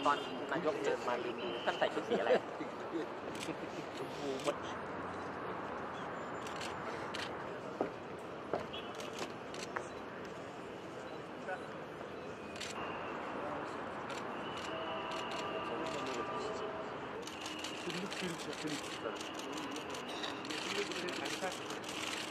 ตอนนายกเดินมาลืมท่านใส่ชุดสีอะไรชมพูหมด Günlük bir şey.